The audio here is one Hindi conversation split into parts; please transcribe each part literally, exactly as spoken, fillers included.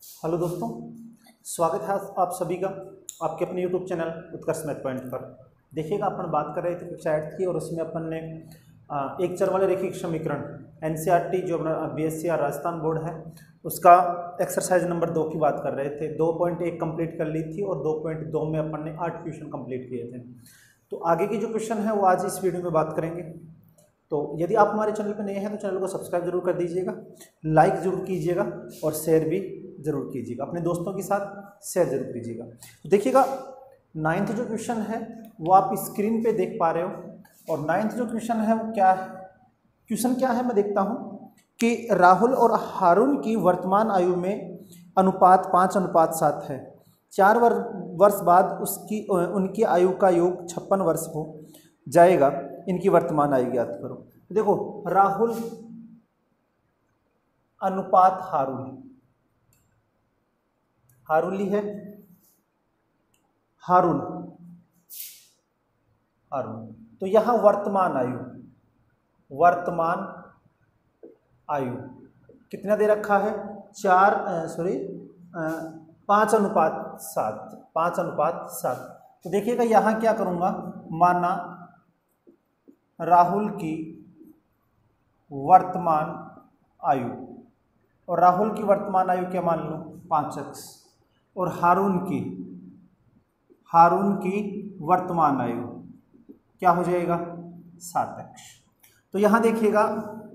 हेलो दोस्तों, स्वागत है आप सभी का आपके अपने YouTube channel Utkarsh math point पर। देखिएगा, अपन बात कर रहे थे कक्षा आठ की और उसमें अपन ने एक चर वाले रैखिक समीकरण एनसीईआरटी जो अपना बीएससी या राजस्थान बोर्ड है उसका एक्सरसाइज नंबर दो की बात कर रहे थे। दो पॉइंट एक कंप्लीट कर ली थी और दो पॉइंट दो में अपन ने आठ क्वेश्चन कंप्लीट किए थे। तो आगे की जो क्वेश्चन है वो आज इस वीडियो में बात करेंगे। तो यदि आप हमारे चैनल पर नए हैं तो चैनल को सब्सक्राइब जरूर कर दीजिएगा, लाइक ज़रूर कीजिएगा और शेयर भी जरूर कीजिएगा, अपने दोस्तों के साथ शेयर जरूर कीजिएगा। तो देखिएगा, नाइन्थ जो क्वेश्चन है वो आप स्क्रीन पे देख पा रहे हो और नाइन्थ जो क्वेश्चन है वो क्या है, क्वेश्चन क्या है मैं देखता हूँ कि राहुल और हारून की वर्तमान आयु में अनुपात पाँच अनुपात सात है। चार वर्ष बाद उसकी उनकी आयु का योग छप्पन वर्ष हो जाएगा। इनकी वर्तमान आयु ज्ञात करो। देखो, राहुल अनुपात हारून, हारूली है, हारून हारून तो यहां वर्तमान आयु, वर्तमान आयु कितना दे रखा है? चार सॉरी पाँच अनुपात सात, पाँच अनुपात सात। तो देखिएगा यहां क्या करूंगा, माना राहुल की वर्तमान आयु, और राहुल की वर्तमान आयु क्या मान लो? पाँच एक्स, और हारून की हारून की वर्तमान आयु क्या हो जाएगा? सात एक्स। तो यहां देखिएगा,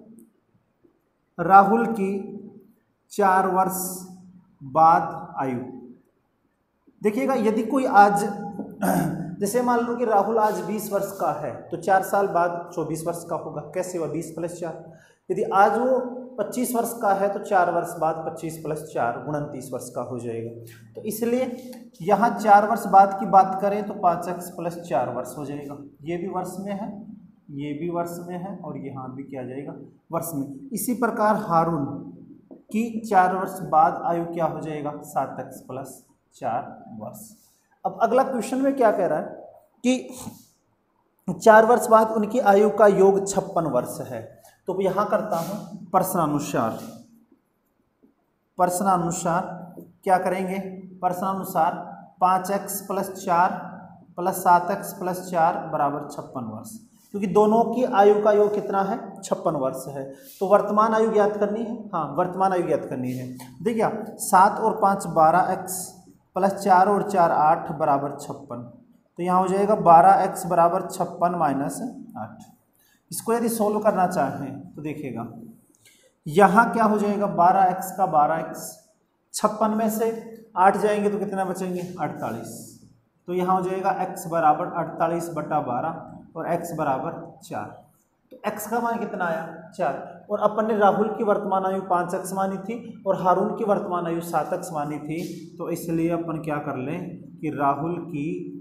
राहुल की चार वर्ष बाद आयु, देखिएगा यदि कोई आज जैसे मान लो कि राहुल आज बीस वर्ष का है तो चार साल बाद चौबीस वर्ष का होगा। कैसे हुआ? बीस प्लस चार। यदि आज वो पच्चीस वर्ष का है तो चार वर्ष बाद पच्चीस प्लस चार उनतीस वर्ष का हो जाएगा। तो इसलिए यहाँ चार वर्ष बाद की बात करें तो पाँच एक्स प्लस चार वर्ष हो जाएगा। ये भी वर्ष में है, ये भी वर्ष में है और यहाँ भी क्या जाएगा? वर्ष में। इसी प्रकार हारून की चार वर्ष बाद आयु क्या हो जाएगा? सात एक्स प्लस चार वर्ष। अब अगला क्वेश्चन में क्या कह रहा है कि चार वर्ष बाद उनकी आयु का योग छप्पन वर्ष है। तो यहाँ करता हूँ प्रश्नानुसार, प्रश्नानुसार क्या करेंगे? प्रश्नानुसार पाँच एक्स प्लस चार प्लस सात एक्स प्लस चार बराबर छप्पन वर्ष, क्योंकि दोनों की आयु का योग कितना है? छप्पन वर्ष है। तो वर्तमान आयु ज्ञात करनी है। हाँ, वर्तमान आयु ज्ञात करनी है। देखिए, सात और पाँच बारह एक्स प्लस चार और चार आठ बराबर छप्पन। तो यहाँ हो जाएगा बारह एक्स बराबर छप्पन माइनस आठ। इसको यदि सोल्व करना चाहें तो देखिएगा यहाँ क्या हो जाएगा? बारह एक्स का बारह एक्स, छप्पन में से आठ जाएंगे तो कितना बचेंगे? अड़तालीस। तो यहाँ हो जाएगा x बराबर अड़तालीस बटा बारह और x बराबर चार। तो x का मान कितना आया? चार। और अपन ने राहुल की वर्तमान आयु पाँच एक्स मानी थी और हारून की वर्तमान आयु सात एक्स मानी थी। तो इसलिए अपन क्या कर लें कि राहुल की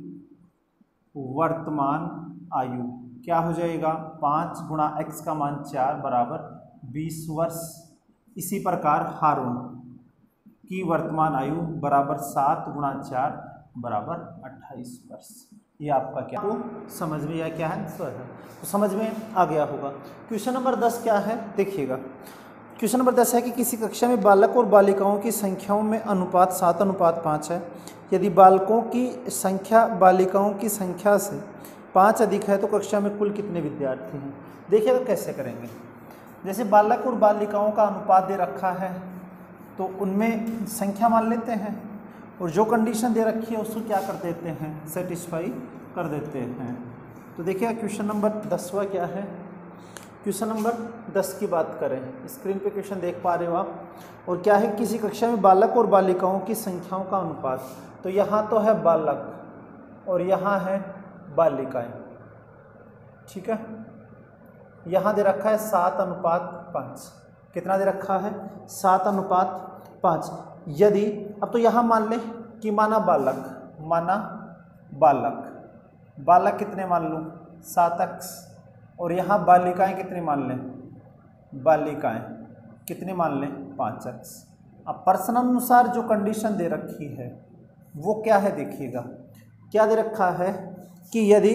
वर्तमान आयु क्या हो जाएगा? पाँच गुणा एक्स का मान चार बराबर बीस वर्ष। इसी प्रकार हारून की वर्तमान आयु बराबर सात गुणा चार बराबर अट्ठाईस वर्ष। ये आपका क्या तो समझ में या क्या है? तो समझ में आ गया होगा। क्वेश्चन नंबर दस क्या है? देखिएगा, क्वेश्चन नंबर दस है कि किसी कक्षा में बालक और बालिकाओं की संख्याओं में अनुपात सात अनुपात पाँच है। यदि बालकों की संख्या बालिकाओं की संख्या से पाँच अधिक है तो कक्षा में कुल कितने विद्यार्थी हैं? देखिएगा कैसे करेंगे। जैसे बालक और बालिकाओं का अनुपात दे रखा है तो उनमें संख्या मान लेते हैं और जो कंडीशन दे रखी है उसको क्या कर देते हैं? सेटिस्फाई कर देते हैं। तो देखिए क्वेश्चन नंबर दसवा क्या है? क्वेश्चन नंबर दस की बात करें, स्क्रीन पे क्वेश्चन देख पा रहे हो आप। और क्या है? किसी कक्षा में बालक और बालिकाओं की संख्याओं का अनुपात। तो यहाँ तो है बालक और यहाँ है बालिकाएं, ठीक है। यहाँ दे रखा है सात अनुपात पाँच। कितना दे रखा है? सात अनुपात पाँच। यदि अब तो यहाँ मान लें कि माना बालक, माना बालक, बालक कितने मान लूँ? सात एक्स। और यहाँ बालिकाएं कितनी मान लें? बालिकाएं कितने मान लें? पाँच एक्स। अब प्रश्नानुसार जो कंडीशन दे रखी है वो क्या है? देखिएगा क्या दे रखा है कि यदि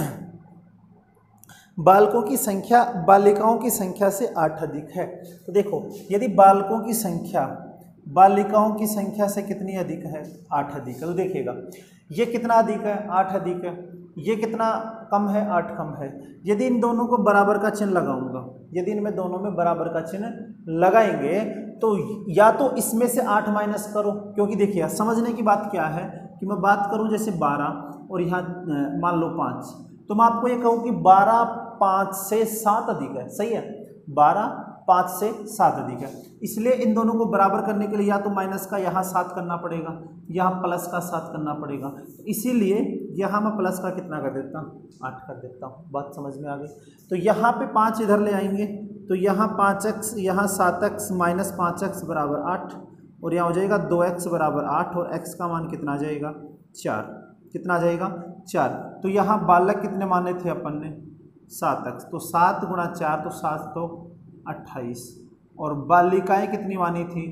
बालकों की संख्या बालिकाओं की संख्या से आठ अधिक है। तो देखो, यदि बालकों की संख्या बालिकाओं की संख्या से कितनी अधिक है? आठ अधिक है। तो देखिएगा ये कितना अधिक है? आठ अधिक है। ये कितना कम है? आठ कम है। यदि इन दोनों को बराबर का चिन्ह लगाऊंगा, यदि इनमें दोनों में बराबर का चिन्ह लगाएंगे तो या तो इसमें से आठ माइनस करो, क्योंकि देखिए समझने की बात क्या है कि मैं बात करूं जैसे बारह और यहाँ मान लो पाँच, तो मैं आपको ये कहूँ कि बारह पाँच से सात अधिक है, सही है, बारह पाँच से सात अधिक है। इसलिए इन दोनों को बराबर करने के लिए या तो माइनस का यहाँ सात करना पड़ेगा, यहाँ प्लस का सात करना पड़ेगा। तो इसीलिए यहाँ मैं प्लस का कितना कर देता हूँ? आठ कर देता हूँ। बात समझ में आ गई? तो यहाँ पे पाँच इधर ले आएंगे तो यहाँ पाँच एक्स, यहाँ सात एक्स माइनस पाँच एक्स बराबर आठ, और यहाँ हो जाएगा दो एक्स बराबर आठ, और एक्स का मान कितना आ जाएगा? चार। कितना आ जाएगा? चार। तो यहाँ बालक कितने माने थे अपन ने? सात एक्स। तो सात गुणा चार तो सात तो अट्ठाईस, और बालिकाएं कितनी मानी थी?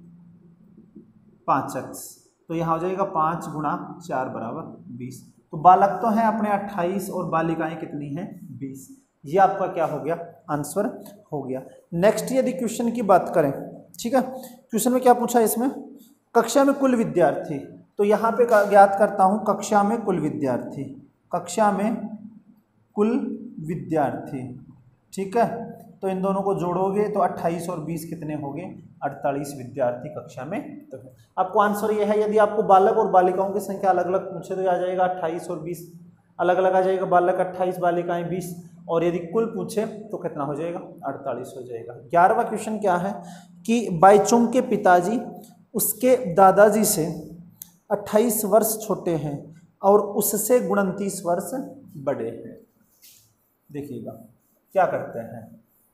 पाँच एक्स। तो यहाँ हो जाएगा पाँच गुणा चार बराबर बीस। तो बालक तो हैं अपने अट्ठाईस और बालिकाएं कितनी हैं? बीस। ये आपका क्या हो गया? आंसर हो गया। नेक्स्ट यदि क्वेश्चन की बात करें, ठीक है, क्वेश्चन में क्या पूछा है इसमें? कक्षा में कुल विद्यार्थी, तो यहाँ पे ज्ञात करता हूँ कक्षा में कुल विद्यार्थी, कक्षा में कुल विद्यार्थी, ठीक है। तो इन दोनों को जोड़ोगे तो अट्ठाईस और बीस कितने हो गए? अड़तालीस विद्यार्थी कक्षा में। तो आपको आंसर ये है, यदि आपको बालक और बालिकाओं की संख्या अलग अलग पूछे तो आ जाएगा अट्ठाईस और बीस अलग अलग आ जाएगा, बालक अट्ठाईस बालिकाएं बीस, और यदि कुल पूछे तो कितना हो जाएगा? अड़तालीस हो जाएगा। ग्यारहवां क्वेश्चन क्या है कि बाईचुंग के पिताजी उसके दादाजी से अट्ठाईस वर्ष छोटे हैं और उससे उनतीस वर्ष बड़े हैं। देखिएगा क्या करते हैं,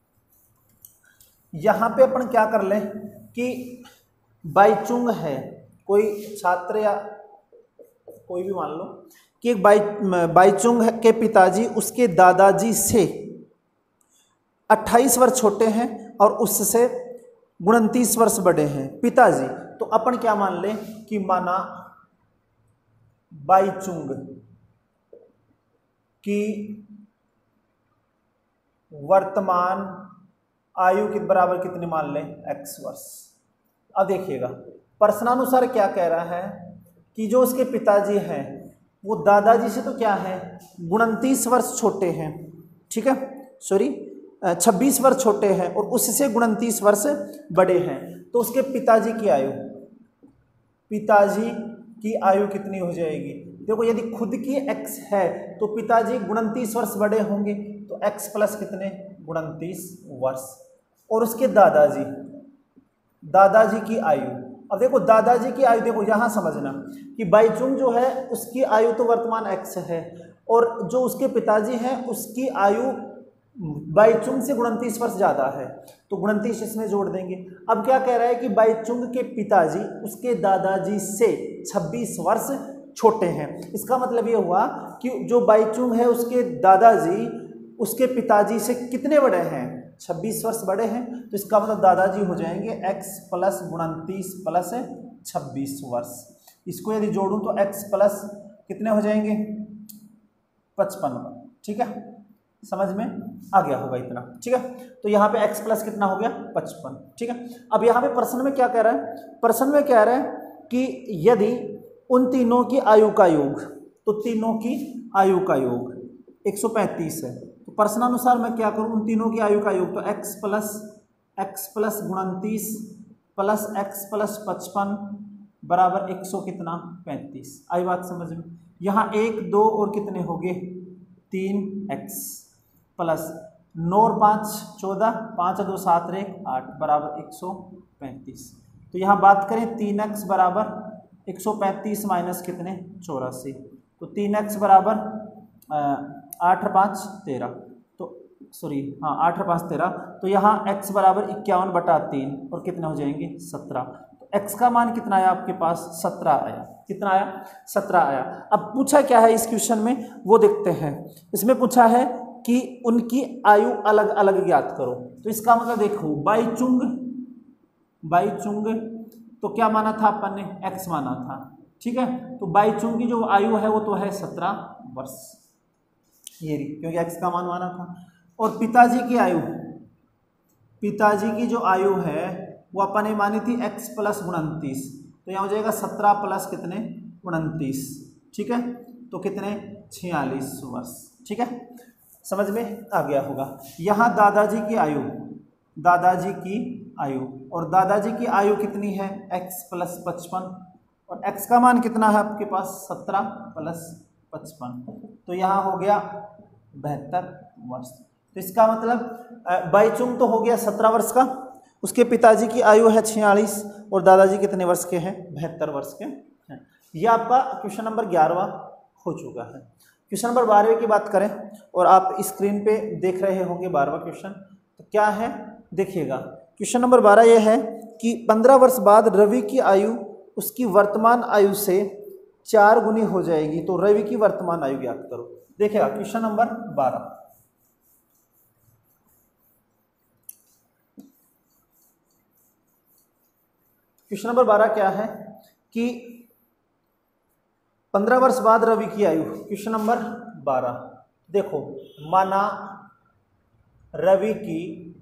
यहाँ पे अपन क्या कर लें कि बाईचुंग है, कोई छात्र या कोई भी मान लो कि एक बाई बाईचुंग के पिताजी उसके दादाजी से अट्ठाईस वर्ष छोटे हैं और उससे उनतीस वर्ष बड़े हैं पिताजी। तो अपन क्या मान लें कि माना बाईचुंग की वर्तमान आयु के बराबर कितने मान लें? एक्स वर्ष। अब देखिएगा प्रश्नानुसार क्या कह रहा है कि जो उसके पिताजी हैं वो दादाजी से तो क्या है? उनतीस वर्ष छोटे हैं, ठीक है, सॉरी छब्बीस वर्ष छोटे हैं और उससे उनतीस वर्ष बड़े हैं। तो उसके पिताजी की आयु, पिताजी की आयु कितनी हो जाएगी? देखो यदि खुद की एक्स है तो पिताजी उनतीस वर्ष बड़े होंगे, तो एक्स प्लस कितने? उनतीस वर्ष। और उसके दादाजी, दादाजी की आयु, अब देखो दादाजी की आयु, देखो यहाँ समझना कि बाईचुंग जो है उसकी आयु तो वर्तमान एक्स है, और जो उसके पिताजी हैं उसकी आयु बाईचुंग से उनतीस वर्ष ज़्यादा है, तो उनतीस इसमें जोड़ देंगे। अब क्या कह रहा है कि बाईचुंग के पिताजी उसके दादाजी से छब्बीस वर्ष छोटे हैं। इसका मतलब ये हुआ कि जो बाईचुंग है उसके दादाजी उसके पिताजी से कितने बड़े हैं? छब्बीस वर्ष बड़े हैं। तो इसका मतलब दादाजी हो जाएंगे x प्लस उनतीस प्लस छब्बीस वर्ष। इसको यदि जोड़ूं तो x प्लस कितने हो जाएंगे? पचपन। ठीक है, समझ में आ गया होगा इतना, ठीक है। तो यहाँ पे x प्लस कितना हो गया? पचपन, ठीक है। अब यहाँ पे प्रश्न में क्या कह रहा है? प्रश्न में कह रहा है कि यदि उन तीनों की आयु का योग, तो तीनों की आयु का योग एक सौ पैंतीस है, तो प्रश्नानुसार मैं क्या करूँ? उन तीनों की आयु का योग, तो x प्लस एक्स प्लस उनतीस प्लस एक्स प्लस पचपन बराबर एक सौ कितना? पैंतीस। आई बात समझ में? यहाँ एक दो और कितने हो गए? तीन एक्स प्लस नौ और पाँच चौदह, पाँच दो सात एक आठ बराबर एक सौ पैंतीस। तो यहाँ बात करें तीन एक्स बराबर एक सौ पैंतीस माइनस कितने? चौरासी। तो तीन एक्स बराबर आठ पाँच तेरह, तो सॉरी हाँ आठ पाँच तेरह। तो यहाँ x बराबर इक्यावन बटा तीन और कितने हो जाएंगे? सत्रह। तो x का मान कितना आया आपके पास? सत्रह आया। कितना आया? सत्रह आया। अब पूछा क्या है इस क्वेश्चन में वो देखते हैं। इसमें पूछा है कि उनकी आयु अलग अलग ज्ञात करो। तो इसका मतलब देखो बाईचुंग, बाईचुंग तो क्या माना था अपन ने? x माना था, ठीक है। तो बाईचुंग की जो आयु है वो तो है सत्रह वर्ष, ये रही, क्योंकि x का मान माना था। और पिताजी की आयु, पिताजी की जो आयु है वो अपन ने मानी थी x प्लस उनतीस, तो यहाँ हो जाएगा सत्रह प्लस कितने उनतीस, ठीक है, तो कितने छियालीस वर्ष, ठीक है, समझ में आ गया होगा। यहाँ दादाजी की आयु, दादाजी की आयु और दादाजी की आयु कितनी है x प्लस पचपन, और x का मान कितना है आपके पास सत्रह प्लस पचपन, तो यहाँ हो गया बहत्तर वर्ष। तो इसका मतलब बाईचुंग तो हो गया सत्रह वर्ष का, उसके पिताजी की आयु है छियालीस और दादाजी कितने वर्ष के हैं बहत्तर वर्ष के हैं। यह आपका क्वेश्चन नंबर ग्यारहवा हो चुका है। क्वेश्चन नंबर बारहवें की बात करें और आप स्क्रीन पे देख रहे होंगे बारहवां क्वेश्चन, तो क्या है देखिएगा। क्वेश्चन नंबर बारह यह है कि पंद्रह वर्ष बाद रवि की आयु उसकी वर्तमान आयु से चार गुनी हो जाएगी, तो रवि की वर्तमान आयु ज्ञात करो। देखिएगा क्वेश्चन नंबर बारह, क्वेश्चन नंबर बारह क्या है कि पंद्रह वर्ष बाद रवि की आयु। क्वेश्चन नंबर बारह देखो, माना रवि की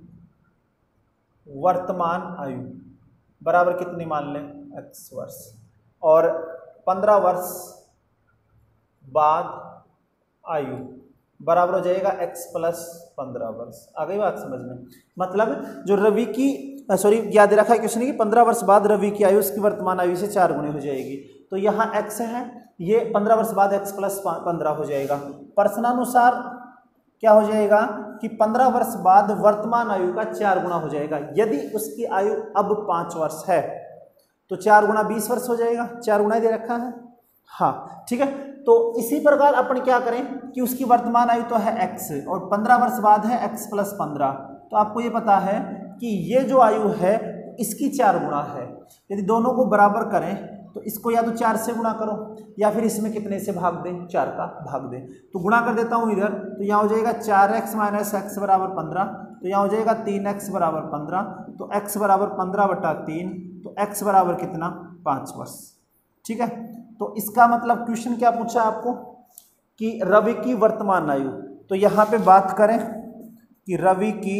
वर्तमान आयु बराबर कितनी मान लें एक्स वर्ष, और पंद्रह वर्ष बाद आयु बराबर हो जाएगा x प्लस पंद्रह वर्ष। आ गई बात समझ में। मतलब जो रवि की सॉरी याद रखा है क्वेश्चन की पंद्रह वर्ष बाद रवि की आयु उसकी वर्तमान आयु से चार गुनी हो जाएगी, तो यहाँ x है, ये पंद्रह वर्ष बाद x प्लस पंद्रह हो जाएगा। प्रश्नानुसार क्या हो जाएगा कि पंद्रह वर्ष बाद वर्तमान आयु का चार गुना हो जाएगा। यदि उसकी आयु अब पाँच वर्ष है तो चार गुना बीस वर्ष हो जाएगा, चार गुना दे रखा है, हाँ ठीक है। तो इसी प्रकार अपन क्या करें कि उसकी वर्तमान आयु तो है x और पंद्रह वर्ष बाद है x प्लस पंद्रह, तो आपको ये पता है कि ये जो आयु है इसकी चार गुना है। यदि दोनों को बराबर करें तो इसको या तो चार से गुणा करो या फिर इसमें कितने से भाग दें, चार का भाग दें। तो गुणा कर देता हूँ इधर, तो यहाँ हो जाएगा चार एक्स माइनस एक्स बराबर पंद्रह, तो यहाँ हो जाएगा तीन एक्स बराबर पंद्रह, तो x बराबर पंद्रह बटा तीन, तो x बराबर कितना पाँच वर्ष, ठीक है। तो इसका मतलब क्वेश्चन क्या पूछा आपको कि रवि की वर्तमान आयु, तो यहाँ पे बात करें कि रवि की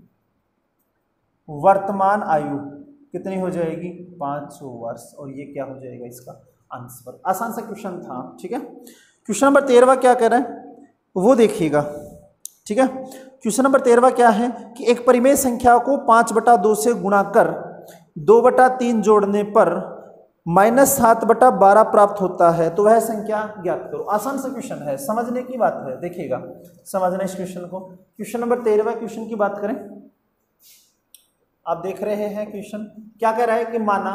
वर्तमान आयु कितनी हो जाएगी पाँच सौ वर्ष, और ये क्या हो जाएगा इसका आंसर। आसान सा क्वेश्चन था, ठीक है। क्वेश्चन नंबर तेरहवा क्या कह रहा है वो देखिएगा, ठीक है। क्वेश्चन नंबर तेरहवा क्या है कि एक परिमेय संख्या को पाँच बटा दो से गुणा कर दो बटा तीन जोड़ने पर माइनस सात बटा बारह प्राप्त होता है, तो वह संख्या ज्ञात करो। आसान सा क्वेश्चन है, समझने की बात है, देखिएगा समझना इस क्वेश्चन को। क्वेश्चन नंबर तेरहवा क्वेश्चन की बात करें, आप देख रहे हैं क्वेश्चन क्या कह रहा है कि माना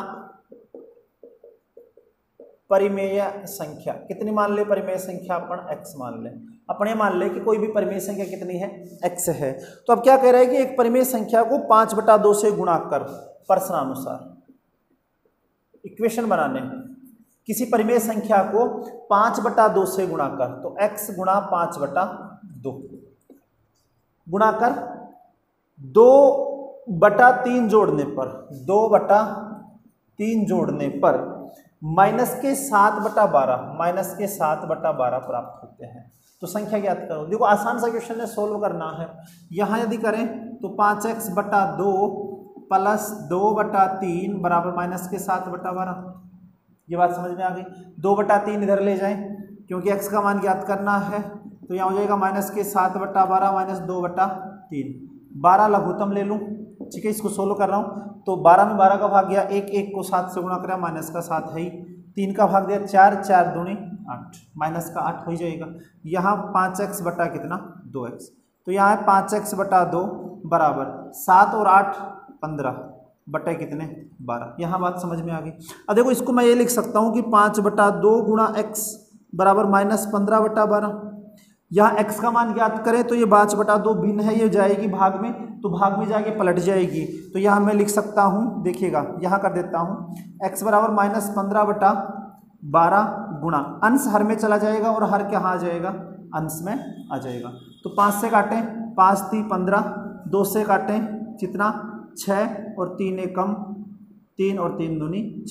परिमेय संख्या कितनी मान ले, परिमेय संख्या अपन x मान ले, अपने मान ले कि कोई भी परिमेय संख्या कितनी है x है। तो अब क्या कह रहा है कि एक परिमेय संख्या को पाँच बटा दो से गुणा कर, प्रश्नानुसार इक्वेशन बनाने किसी परिमेय संख्या को पाँच बटा दो से गुणा कर, तो x गुणा पाँच बटा दो गुणा कर दो बटा तीन जोड़ने पर, दो बटा तीन जोड़ने पर माइनस के सात बटा बारह, माइनस के सात बटा बारह प्राप्त होते हैं। तो संख्या ज्ञात करो। देखो आसान सा क्वेश्चन है, सोल्व करना है। यहाँ यदि करें तो पाँच एक्स बटा दो प्लस दो बटा तीन बराबर माइनस के सात बटा बारह, ये बात समझ में आ गई। दो बटा तीन इधर ले जाएं क्योंकि x का मान ज्ञात करना है, तो यहाँ हो जाएगा माइनस के सात बटा बारह माइनस दो बटा तीन, बारह लघुत्तम ले लूँ, ठीक है। इसको सोल्व कर रहा हूँ तो बारह में बारह का भाग गया, एक एक को सात से गुणा करा, माइनस का सात है ही, तीन का भाग दिया चार, चार दूनी आठ, माइनस का आठ हो जाएगा। यहाँ पाँच एक्स बटा कितना दो एक्स, तो यहाँ है पाँच एक्स बटा दो बराबर सात और आठ पंद्रह बटे कितने बारह। यहाँ बात समझ में आ गई। अब देखो इसको मैं ये लिख सकता हूँ कि पाँच बटा दो गुणा एक्स बराबर माइनस पंद्रह बटा बारह। यहाँ x का मान ज्ञात करें तो ये पाँच बटा दो भिन्न है, ये जाएगी भाग में, तो भाग में जाके पलट जाएगी। तो यहाँ मैं लिख सकता हूँ, देखिएगा यहाँ कर देता हूँ x बराबर माइनस पंद्रह बटा बारह गुणा अंश हर में चला जाएगा और हर क्या आ जाएगा अंश में आ जाएगा। तो पाँच से काटें, पाँच ती पंद्रह, दो से काटें कितना छः और तीन एकम तीन और तीन दूनी छः, तो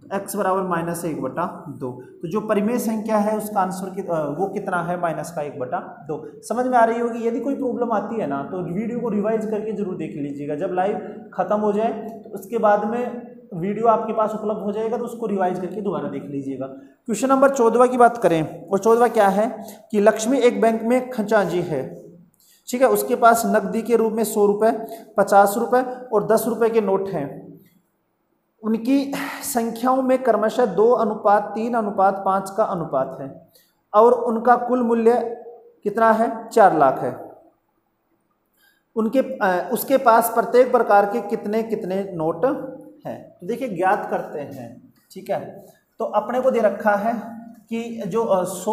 x बराबर माइनस एक बटा दो। तो जो परिमेय संख्या है उसका आंसर कि, वो कितना है, माइनस का एक बटा दो। समझ में आ रही होगी। यदि कोई प्रॉब्लम आती है ना तो वीडियो को रिवाइज करके जरूर देख लीजिएगा। जब लाइव खत्म हो जाए तो उसके बाद में वीडियो आपके पास उपलब्ध हो जाएगा तो उसको रिवाइज करके दोबारा देख लीजिएगा। क्वेश्चन नंबर चौदहवा की बात करें, और चौदहवा क्या है कि लक्ष्मी एक बैंक में खजांची है, ठीक है। उसके पास नकदी के रूप में सौ रुपये, पचास रुपये और दस रुपये के नोट हैं। उनकी संख्याओं में क्रमशः दो अनुपात तीन अनुपात पाँच का अनुपात है और उनका कुल मूल्य कितना है, चार लाख है। उनके उसके पास प्रत्येक प्रकार के कितने कितने नोट हैं। तो देखिए ज्ञात करते हैं, ठीक है। तो अपने को दे रखा है कि जो सौ,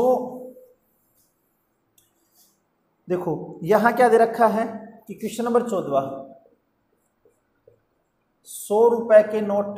देखो यहाँ क्या दे रखा है कि क्वेश्चन नंबर चौदवा, सौ रुपए के नोट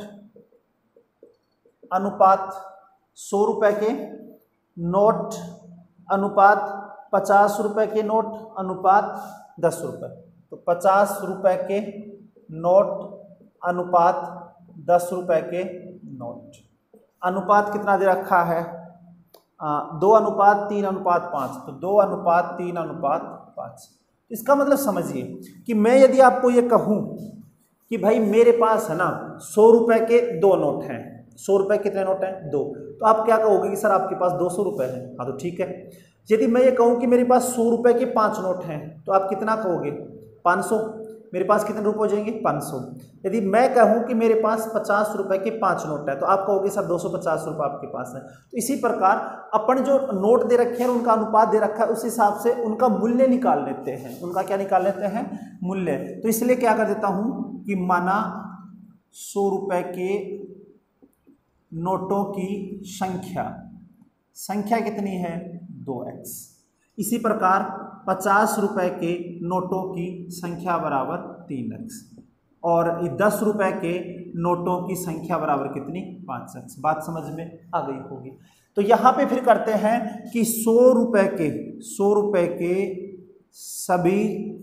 अनुपात सौ रुपए के नोट अनुपात पचास रुपए के नोट अनुपात दस रुपए। तो पचास रुपए के नोट अनुपात दस रुपए के नोट, अनुपात कितना दे रखा है, आ, दो अनुपात तीन अनुपात पाँच। तो दो अनुपात तीन अनुपात पाँच। इसका मतलब समझिए कि मैं यदि आपको ये कहूँ कि भाई मेरे पास है ना सौ रुपए के दो नोट हैं, सौ रुपए कितने नोट हैं, दो, तो आप क्या कहोगे कि सर आपके पास दो सौ रुपये हैं। हाँ तो ठीक है। यदि मैं ये कहूँ कि मेरे पास सौ रुपए के पाँच नोट हैं तो आप कितना कहोगे, पाँच सौ। मेरे पास कितने रुपये हो जाएंगे, पाँच सौ। यदि मैं कहूँ कि मेरे पास पचास रुपए के पाँच नोट है तो आप कहोगे सर दो सौ पचास रुपये आपके पास है। तो इसी प्रकार अपन जो नोट दे रखे हैं उनका अनुपात दे रखा है, उस हिसाब से उनका मूल्य निकाल लेते हैं। उनका क्या निकाल लेते हैं, मूल्य। तो इसलिए क्या कर देता हूँ कि माना सौ रुपए के नोटों की संख्या, संख्या कितनी है, दो एक्स। इसी प्रकार पचास रुपए के नोटों की संख्या बराबर तीन एक्स और दस रुपए के नोटों की संख्या बराबर कितनी, पाँच एक्स। बात समझ में आ गई होगी। तो यहाँ पे फिर करते हैं कि सौ रुपए के सौ रुपए के सभी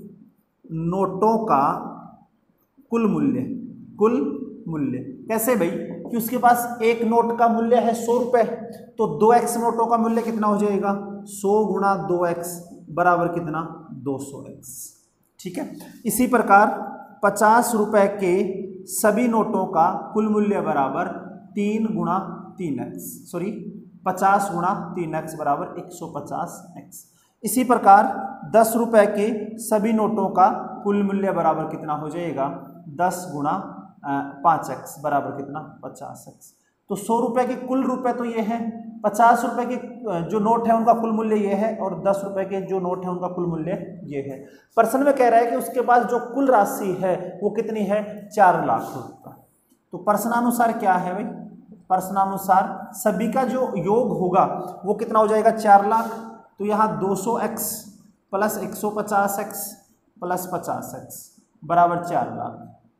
नोटों का कुल मूल्य, कुल मूल्य कैसे भाई, कि उसके पास एक नोट का मूल्य है सौ रुपये, तो दो एक्स नोटों का मूल्य कितना हो जाएगा, सौ गुणा दो एक्स बराबर कितना, दो सौ एक्स, ठीक है। इसी प्रकार पचास रुपए के सभी नोटों का कुल मूल्य बराबर तीन गुणा तीन एक्स, सॉरी पचास गुणा तीन एक्स बराबर एक सौ पचास एक्स। इसी प्रकार दस रुपए के सभी नोटों का कुल मूल्य बराबर कितना हो जाएगा, दस गुणा पाँच एक्स बराबर कितना, पचास एक्स। तो सौ रुपए के कुल रुपए तो ये है, पचास रुपए के जो नोट है उनका कुल मूल्य ये है और दस रुपए के जो नोट है उनका कुल मूल्य ये है। प्रश्न में कह रहा है कि उसके पास जो कुल राशि है वो कितनी है, चार लाख रुपये। तो प्रश्नानुसार क्या है भाई, प्रश्नानुसार सभी का जो योग होगा वो कितना हो जाएगा, चार लाख। तो यहाँ दो सौ एक्स प्लस एक सौ पचास एक्स प्लस पचास एक्स बराबर चार लाख,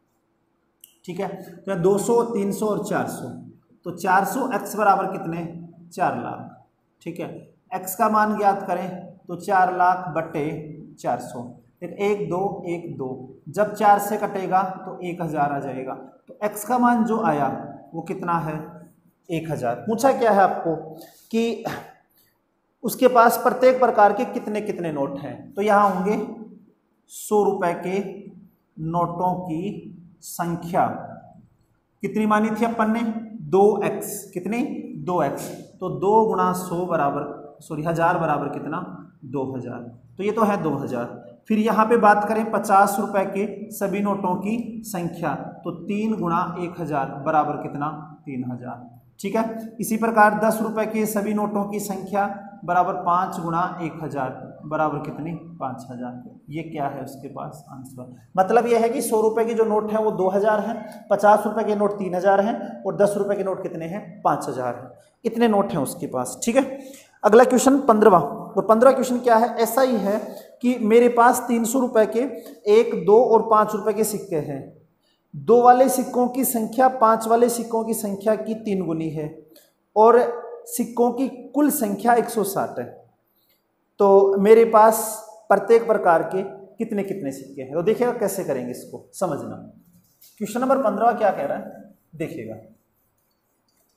ठीक है। तो दो सौ, तीन सौ और चार सौ, तो चार सौ एक्स बराबर कितने, चार लाख, ठीक है। एक्स का मान ज्ञात करें तो चार लाख बटे चार सौ, फिर एक दो एक दो, जब चार से कटेगा तो एक हज़ार आ जाएगा। तो एक्स का मान जो आया वो कितना है, एक हज़ार। पूछा क्या है आपको कि उसके पास प्रत्येक प्रकार के कितने कितने नोट हैं, तो यहाँ होंगे सौ रुपए के नोटों की संख्या कितनी मानी थी अपन ने, दो एक्स, कितनी, दो एक्स। तो दो गुणा सौ बराबर, सॉरी हजार बराबर कितना, दो हजार। तो ये तो है दो हजार। फिर यहाँ पे बात करें पचास रुपए के सभी नोटों की संख्या, तो तीन गुणा एक हजार बराबर कितना, तीन हजार, ठीक है। इसी प्रकार दस रुपए के सभी नोटों की संख्या बराबर पाँच गुणा एक हजार बराबर कितनी, पाँच हजार। ये क्या है उसके पास आंसर। मतलब यह है कि सौ रुपए के जो नोट हैं वो दो हजार हैं, पचास रुपए के नोट तीन हजार हैं और दस रुपए के नोट कितने हैं, पाँच हजार हैं। इतने नोट हैं उसके पास, ठीक है। अगला क्वेश्चन पंद्रहवां, और पंद्रह क्वेश्चन क्या है, ऐसा ही है कि मेरे पास तीन सौ रुपए के एक, दो और पाँच रुपए के सिक्के हैं। दो वाले सिक्कों की संख्या पाँच वाले सिक्कों की संख्या की तीन गुनी है और सिक्कों की कुल संख्या एक सौ साठ है। तो मेरे पास प्रत्येक प्रकार के कितने कितने सिक्के हैं। तो देखिएगा कैसे करेंगे इसको, समझना। क्वेश्चन नंबर पंद्रह क्या कह रहा है, देखिएगा।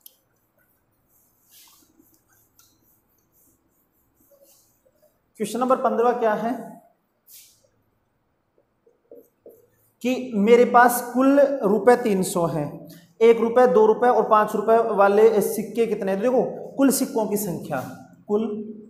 क्वेश्चन नंबर पंद्रह क्या है कि मेरे पास कुल रुपए तीन सौ हैं, एक रुपए, दो रुपए और पांच रुपए वाले सिक्के कितने हैं? देखो कुल सिक्कों की संख्या, कुल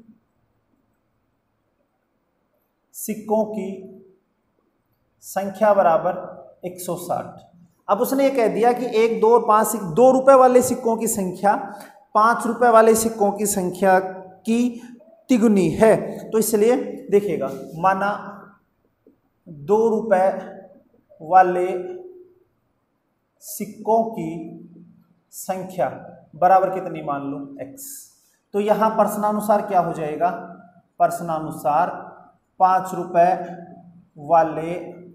सिक्कों की संख्या बराबर एक सौ साठ। अब उसने ये कह दिया कि एक, दो और पांच, दो रुपए वाले सिक्कों की संख्या पांच रुपए वाले सिक्कों की संख्या की तिगुनी है। तो इसलिए देखिएगा, माना दो रुपए वाले सिक्कों की संख्या बराबर कितनी मान लो x। तो यहां प्रश्नानुसार क्या हो जाएगा? प्रश्नानुसार पांच रुपए वाले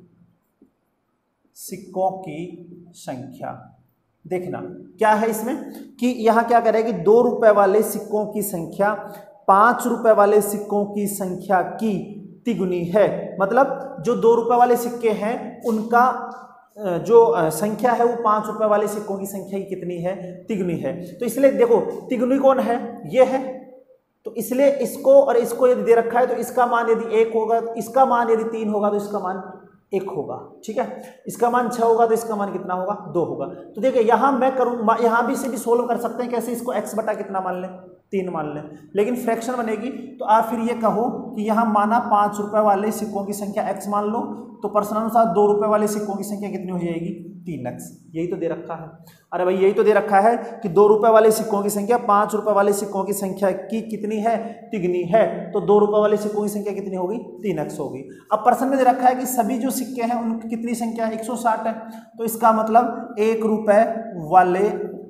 सिक्कों की संख्या। देखना क्या है इसमें कि यहां क्या कह रहा है कि दो रुपए वाले सिक्कों की संख्या पांच रुपए वाले सिक्कों की संख्या की तिगुनी है। मतलब जो दो रुपए वाले सिक्के हैं उनका जो संख्या है वो पांच रुपए वाले सिक्कों की संख्या की कितनी है? तिगुनी है। तो इसलिए देखो तिगुनी कौन है? ये है। तो इसलिए इसको और इसको यदि दे रखा है तो इसका मान यदि एक होगा, इसका मान यदि तीन होगा तो इसका मान एक होगा। ठीक है, इसका मान छह होगा तो इसका मान कितना होगा? दो होगा। तो देखिए यहां मैं करूं, यहां भी से भी सोल्व कर सकते हैं। कैसे? इसको x बटा कितना मान लें? तीन मान लें। लेकिन फ्रैक्शन बनेगी तो आप फिर ये कहो कि यहां माना पांच रुपए वाले सिक्कों की संख्या x मान लो, तो प्रश्नानुसार दो रुपए वाले सिक्कों की संख्या कितनी हो जाएगी? तीन एक्स। यही तो दे रखा है। अरे भाई यही तो दे रखा है कि दो रुपए वाले सिक्कों की संख्या पांच रुपए वाले सिक्कों की संख्या की कितनी है? तिगुनी है। तो दो रुपए वाले सिक्कों की संख्या कितनी होगी? तीन एक्स होगी। अब प्रश्न में दे रखा है कि सभी जो सिक्के हैं उनकी कितनी संख्या है? एक सौ साठ है। तो इसका मतलब एक रुपए वाले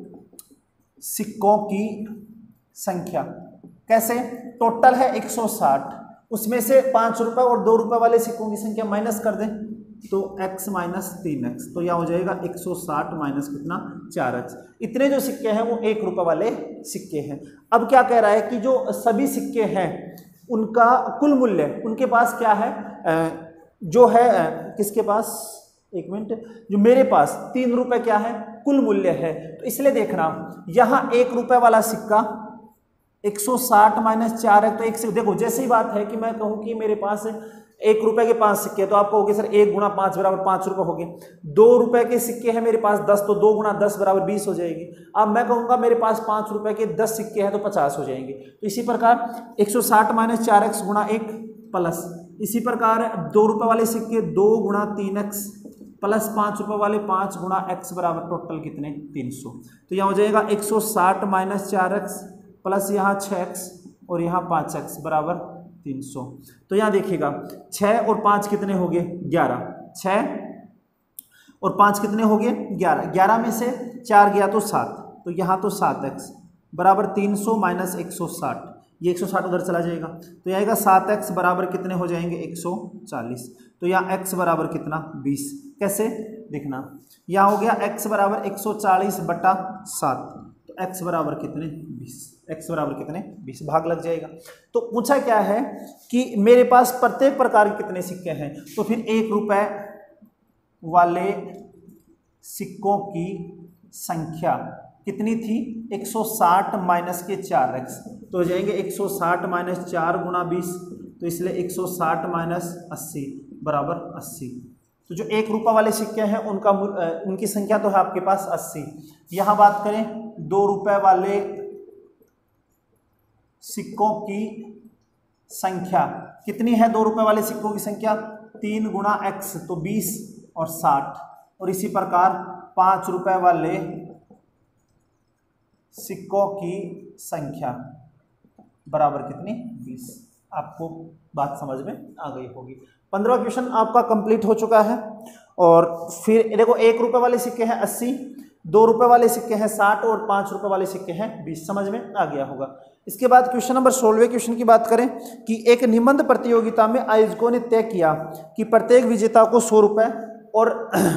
सिक्कों की संख्या कैसे? टोटल है एक सौ साठ, उसमें से पांच रुपए और दो रुपए वाले सिक्कों की संख्या माइनस कर दें तो x माइनस तीन एक्स। तो यह हो जाएगा एक सौ साठ माइनस कितना? चार एक्स। इतने जो सिक्के हैं वो एक रुपए वाले सिक्के हैं। अब क्या कह रहा है कि जो सभी सिक्के हैं उनका कुल मूल्य उनके पास क्या है? जो है किसके पास? एक मिनट, जो मेरे पास तीन रुपए क्या है? कुल मूल्य है। तो इसलिए देखना यहां एक रुपए वाला सिक्का एक सौ साठ माइनस चार है। तो एक से देखो जैसे ही बात है कि मैं कहूं कि मेरे पास एक रुपए के पांच सिक्के, तो आप कहोगे सर एक गुना पांच बराबर पांच रुपए हो गए। दो रुपए के सिक्के हैं मेरे पास दस, तो दो गुना दस बराबर बीस हो जाएगी। अब मैं कहूंगा मेरे पास पांच रुपए के दस सिक्के हैं तो पचास हो जाएंगे। तो इसी प्रकार एक सौ साठ माइनस चार एक्स गुणा एक प्लस, इसी प्रकार दो रुपए वाले सिक्के दो गुणा तीन एक्स प्लस पांच रुपए वाले पांच गुणा एक्स बराबर टोटल कितने? तीन सौ। तो यह हो जाएगा एक सौ साठ माइनस चार एक्स प्लस यहाँ छः एक्स और यहाँ पाँच एक्स बराबर तीन सौ। तो यहाँ देखिएगा छः और पाँच कितने हो गए? ग्यारह। छः और पाँच कितने हो गए? ग्यारह। ग्यारह में से चार गया तो सात, तो यहाँ तो सात एक्स बराबर तीन सौ माइनस एक सौ साठ। ये एक सौ साठ उधर चला जाएगा तो यह आएगा सात एक्स बराबर कितने हो जाएंगे? एक सौ चालीस। तो यहाँ x बराबर कितना? बीस। कैसे? देखना यहाँ हो गया x बराबर एक सौ चालीस बटा सात, तो x बराबर कितने? बीस। x बराबर कितने? बीस। भाग लग जाएगा। तो पूछा क्या है कि मेरे पास प्रत्येक प्रकार के कितने सिक्के हैं? तो फिर एक रुपए वाले सिक्कों की संख्या कितनी थी? एक सौ साठ माइनस के चार एक्स, तो हो जाएंगे एक सौ साठ माइनस चार गुना बीस, तो इसलिए एक सौ साठ माइनस अस्सी बराबर अस्सी। तो जो एक रुपये वाले सिक्के हैं उनका उनकी संख्या तो है आपके पास अस्सी। यहाँ बात करें दो रुपये वाले सिक्कों की संख्या कितनी है? दो रुपये वाले सिक्कों की संख्या तीन गुणा एक्स, तो बीस और साठ। और इसी प्रकार पाँच रुपये वाले सिक्कों की संख्या बराबर कितनी? बीस। आपको बात समझ में आ गई होगी। पंद्रह क्वेश्चन आपका कंप्लीट हो चुका है। और फिर देखो एक रुपए वाले सिक्के हैं अस्सी, दो रुपए वाले सिक्के हैं साठ और पाँच रुपए वाले सिक्के हैं बीस। समझ में आ गया होगा। इसके बाद क्वेश्चन नंबर सोलहवें क्वेश्चन की बात करें कि एक निबंध प्रतियोगिता में आयोजकों ने तय किया कि प्रत्येक विजेता को सौ रुपये और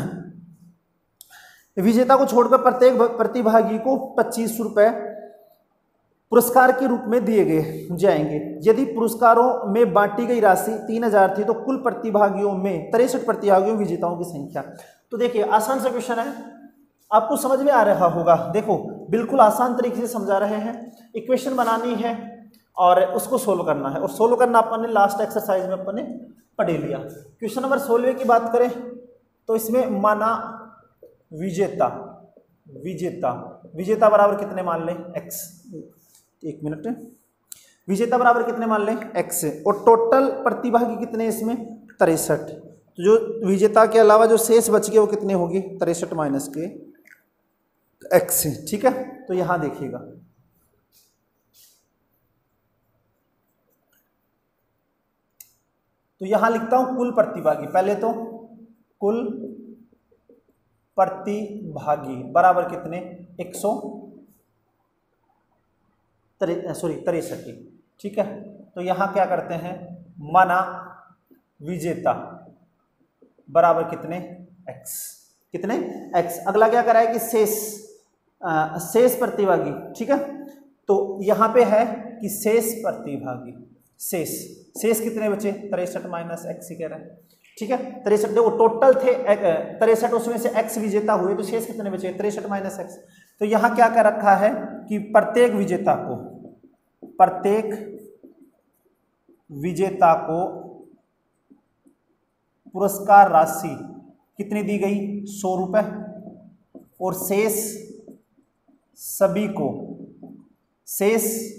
विजेता को छोड़कर प्रत्येक प्रतिभागी को पच्चीस रुपये पुरस्कार के रूप में दिए गए जाएंगे। यदि पुरस्कारों में बांटी गई राशि तीन हजार थी तो कुल प्रतिभागियों में तिरसठ प्रतिभागियों विजेताओं की संख्या। तो देखिए आसान सा क्वेश्चन है, आपको समझ में आ रहा होगा। देखो बिल्कुल आसान तरीके से समझा रहे हैं। इक्वेशन बनानी है और उसको सोल्व करना है। और सोल्व करना अपन ने लास्ट एक्सरसाइज में अपन ने पढ़ लिया। क्वेश्चन नंबर सोलह की बात करें तो इसमें माना विजेता विजेता विजेता बराबर कितने मान लें एक्स, एक मिनट, विजेता बराबर कितने मान लें एक्स, और टोटल प्रतिभागी कितने इसमें तिरसठ। तो जो विजेता के अलावा जो शेष बच गए वो कितने होंगे तिरसठ माइनस के एक्स, ठीक है। तो यहां देखिएगा तो यहां लिखता हूं कुल प्रतिभागी, पहले तो कुल प्रतिभागी बराबर कितने एक सौ सॉरी तिरसठ, ठीक है। तो यहां क्या करते हैं माना विजेता बराबर कितने एक्स, कितने एक्स। अगला क्या करा है कि शेष शेष प्रतिभागी, ठीक है। तो यहां पे है कि शेष प्रतिभागी, शेष शेष कितने बचे तिरसठ माइनस एक्स ही कह रहा है, ठीक है। तिरसठ देखो टोटल थे तिरसठ, उसमें से एक्स विजेता हुए तो शेष कितने बचे तिरसठ माइनस एक्स। तो यहां क्या क्या रखा है कि प्रत्येक विजेता को प्रत्येक विजेता को पुरस्कार राशि कितनी दी गई सौ रुपए, और शेष सभी को शेष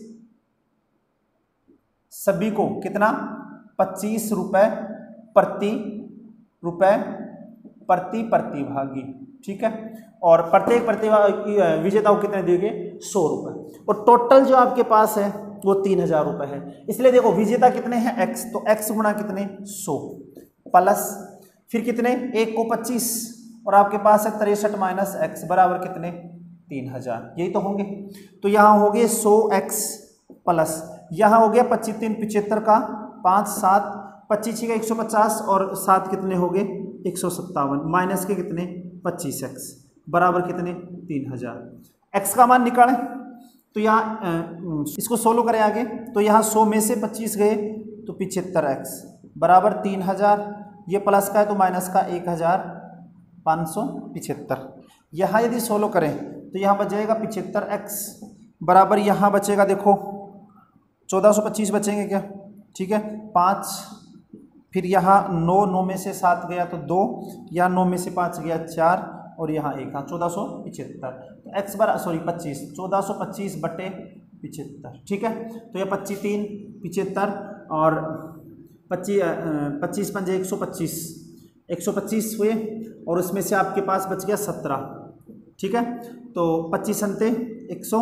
सभी को कितना पच्चीस रुपए प्रति रुपए प्रति प्रतिभागी, ठीक है। और प्रत्येक प्रतिभागी विजेता को कितने दिए गए सौ रुपए, और टोटल जो आपके पास है वो तीन हजार रुपए है। इसलिए देखो विजेता कितने हैं एक्स, तो एक्स गुणा कितने सौ प्लस फिर कितने एक को पच्चीस, और आपके पास है तिरसठ माइनस एक्स बराबर कितने तीन हजार, यही तो होंगे। तो यहाँ हो गए सौ एक्स प्लस यहाँ हो गया पच्चीस तीन पिछहत्तर का पाँच सात पच्चीस का एक सौ पचास, और सात कितने हो गए एक सौ सत्तावन माइनस के कितने पच्चीस एक्स बराबर कितने तीन हजार। एक्स का मान निकालें तो यहाँ इसको सोल्व करें आगे, तो यहाँ सौ में से पच्चीस गए तो पिछहत्तर एक्स बराबर तीन हजार, ये प्लस का है तो माइनस का एक हजार पाँच सौ पिछहत्तर। यहाँ यदि सोल्व करें तो यहाँ बच जाएगा पिछहत्तर एक्स बराबर, यहाँ बचेगा देखो चौदह सौ पच्चीस बचेंगे क्या, ठीक है। पाँच फिर यहाँ नौ, नौ में से सात गया तो दो, यहाँ नौ में से पाँच गया चार, और यहाँ एक, हाँ चौदह सौ पिछहत्तर। तो एक्स बरा सॉरी पच्चीस चौदह सौ पच्चीस बटे पिछहत्तर, ठीक है। तो यह पच्चीस तीन पिछहत्तर और पच्चीस पच्चीस पंजे एक सौ पच्चीस एक सौ पच्चीस हुए, और उसमें से आपके पास बच गया सत्रह, ठीक है। तो पच्चीस अंते एक सौ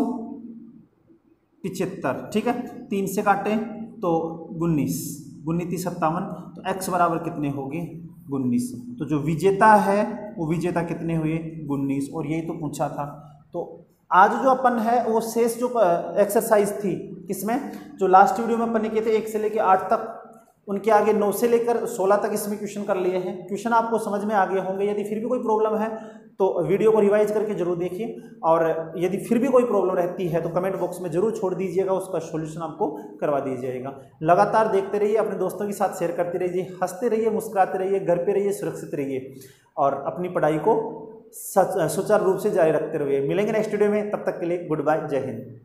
पिछहत्तर, ठीक है। तीन से काटें तो उन्नीस उन्नीस सत्तावन, तो एक्स बराबर कितने हो गए उन्नीस। तो जो विजेता है वो विजेता कितने हुए उन्नीस, और यही तो पूछा था। तो आज जो अपन है वो शेष जो एक्सरसाइज थी किसमें, जो लास्ट वीडियो में अपन ने किए थे एक से लेकर आठ तक, उनके आगे नौ से लेकर सोलह तक इसमें क्वेश्चन कर लिए हैं। क्वेश्चन आपको समझ में आ गए होंगे। यदि फिर भी कोई प्रॉब्लम है तो वीडियो को रिवाइज करके जरूर देखिए, और यदि फिर भी कोई प्रॉब्लम रहती है तो कमेंट बॉक्स में जरूर छोड़ दीजिएगा, उसका सॉल्यूशन आपको करवा दीजिएगा। लगातार देखते रहिए, अपने दोस्तों के साथ शेयर करते रहिए, हंसते रहिए, मुस्कुराते रहिए, घर पे रहिए, सुरक्षित रहिए, और अपनी पढ़ाई को सुचारू रूप से जारी रखते रहिए। मिलेंगे नेक्स्ट वीडियो में, तब तक के लिए गुड बाय, जय हिंद।